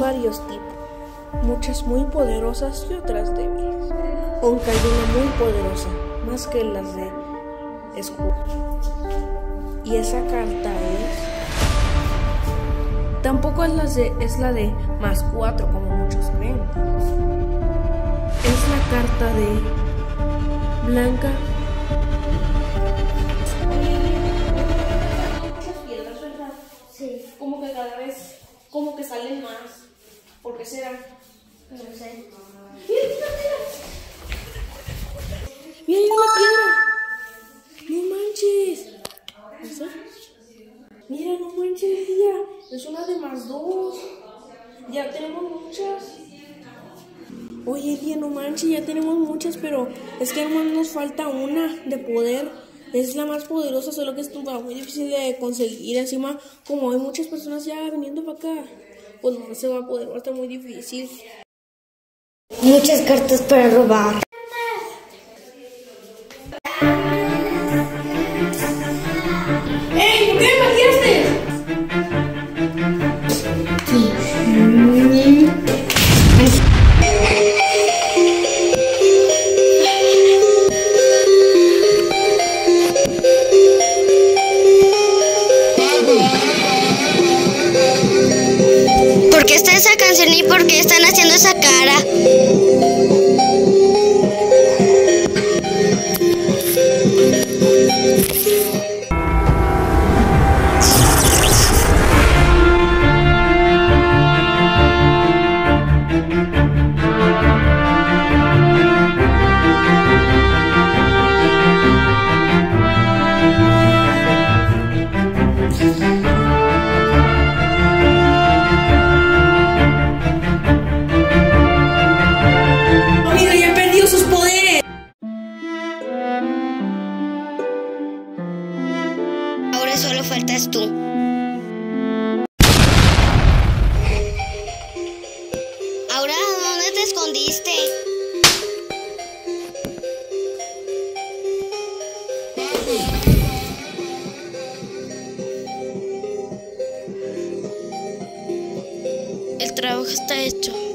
varios tipos, muchas muy poderosas y otras débiles. Aunque hay una muy poderosa, más que las de escudo. Y esa carta es... Tampoco es la de +4 como muchos creen. Es la carta de blanca. Muchas piedras, ¿verdad? Sí. Como que cada vez, como que salen más. ¿Por qué será? No sé. ¡Mira, hay una piedra! ¡No manches! ¿Esa? Mira, no manches, ya. Es una de +2. Ya tenemos muchas. Oye, tía, no manches, ya tenemos muchas, pero es que hermano nos falta una de poder. Es la más poderosa, solo que es muy difícil de conseguir. Encima, como hay muchas personas ya viniendo para acá, pues no se va a poder, va a estar muy difícil. Muchas cartas para robar. ¡Ey! ¿Por qué me maquillaste? ¿Por qué está esa canción y por qué están haciendo esa cara? Mira, ya perdió sus poderes. Ahora solo faltas tú. Ahora, ¿dónde te escondiste? El trabajo está hecho.